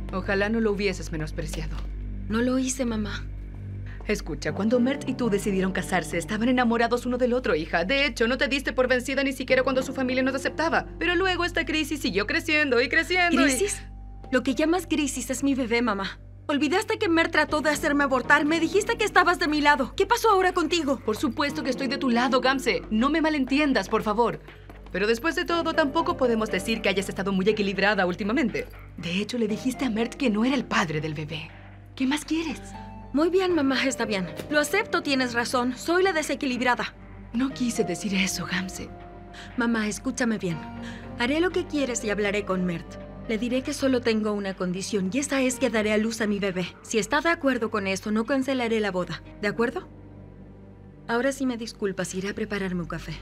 Ojalá no lo hubieses menospreciado. No lo hice, mamá. Escucha, cuando Mert y tú decidieron casarse, estaban enamorados uno del otro, hija. De hecho, no te diste por vencida ni siquiera cuando su familia nos aceptaba. Pero luego esta crisis siguió creciendo y creciendo. ¿Crisis? Lo que llamas crisis es mi bebé, mamá. Olvidaste que Mert trató de hacerme abortar. Me dijiste que estabas de mi lado. ¿Qué pasó ahora contigo? Por supuesto que estoy de tu lado, Gamse. No me malentiendas, por favor. Pero después de todo, tampoco podemos decir que hayas estado muy equilibrada últimamente. De hecho, le dijiste a Mert que no era el padre del bebé. ¿Qué más quieres? Muy bien, mamá, está bien. Lo acepto, tienes razón. Soy la desequilibrada. No quise decir eso, Gamse. Mamá, escúchame bien. Haré lo que quieres y hablaré con Mert. Le diré que solo tengo una condición y esa es que daré a luz a mi bebé. Si está de acuerdo con eso, no cancelaré la boda. ¿De acuerdo? Ahora sí me disculpas, iré a prepararme un café.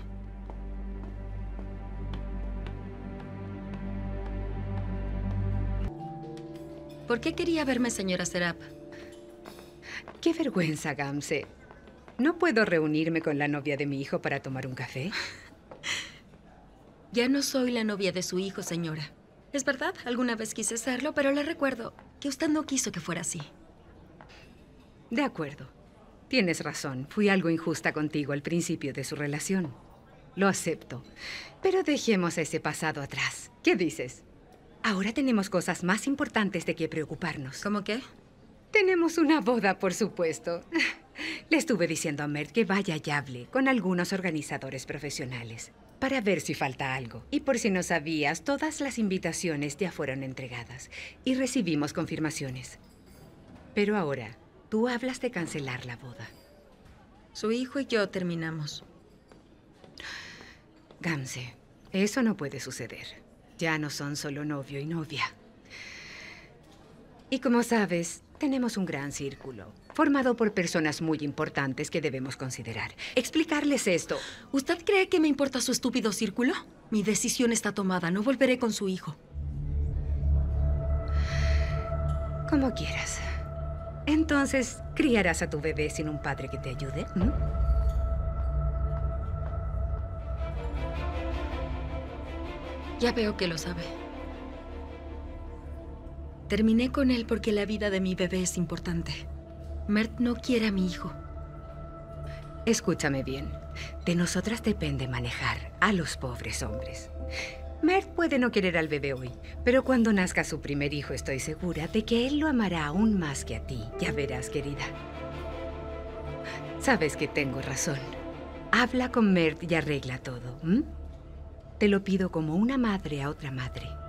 ¿Por qué quería verme, señora Serap? Qué vergüenza, Gamse. ¿No puedo reunirme con la novia de mi hijo para tomar un café? Ya no soy la novia de su hijo, señora. Es verdad, alguna vez quise serlo, pero le recuerdo que usted no quiso que fuera así. De acuerdo. Tienes razón. Fui algo injusta contigo al principio de su relación. Lo acepto. Pero dejemos ese pasado atrás. ¿Qué dices? Ahora tenemos cosas más importantes de que preocuparnos. ¿Cómo qué? Tenemos una boda, por supuesto. Le estuve diciendo a Mert que vaya y hable con algunos organizadores profesionales para ver si falta algo. Y por si no sabías, todas las invitaciones ya fueron entregadas y recibimos confirmaciones. Pero ahora, tú hablas de cancelar la boda. Su hijo y yo terminamos. Gamse, eso no puede suceder. Ya no son solo novio y novia. Y como sabes, tenemos un gran círculo, formado por personas muy importantes que debemos considerar. Explicarles esto. ¿Usted cree que me importa su estúpido círculo? Mi decisión está tomada. No volveré con su hijo. Como quieras. Entonces, ¿criarás a tu bebé sin un padre que te ayude? Ya veo que lo sabe. Terminé con él porque la vida de mi bebé es importante. Mert no quiere a mi hijo. Escúchame bien. De nosotras depende manejar a los pobres hombres. Mert puede no querer al bebé hoy, pero cuando nazca su primer hijo estoy segura de que él lo amará aún más que a ti. Ya verás, querida. Sabes que tengo razón. Habla con Mert y arregla todo. Te lo pido como una madre a otra madre.